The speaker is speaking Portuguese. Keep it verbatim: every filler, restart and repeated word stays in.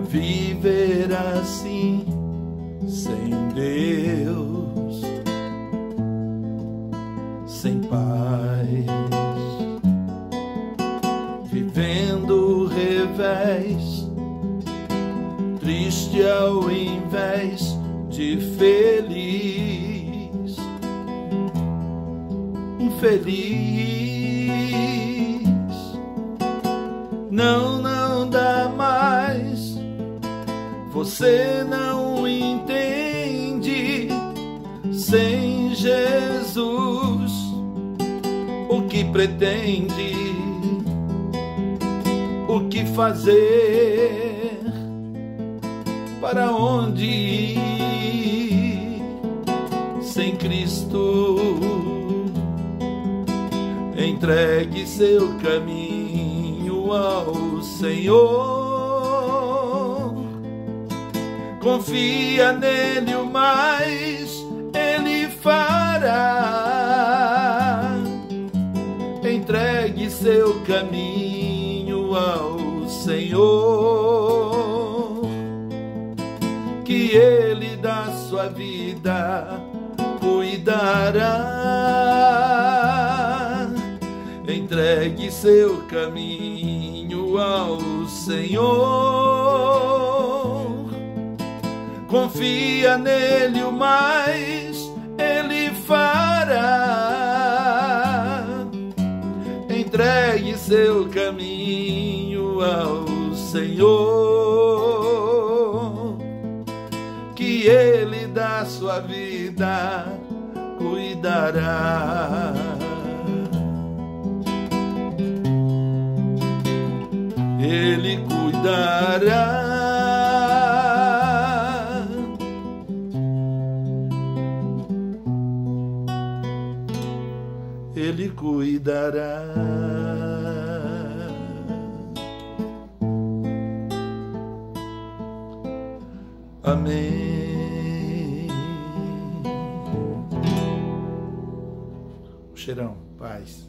viver assim sem Deus, sem paz, vivendo revés, triste ao invés de feliz, infeliz. Não, não dá mais, você não entende. Sem Jesus, o que pretende? O que fazer? Para onde ir? Sem Cristo, entregue seu caminho ao Senhor. Confia nele, o mais ele fará. Entregue seu caminho ao Senhor, que ele da sua vida cuidará. Entregue seu caminho ao Senhor. Confia nele, o mais ele fará. Entregue seu caminho ao Senhor, que ele da sua vida cuidará. Ele cuidará. Ele cuidará. Amém. Cheirão, paz.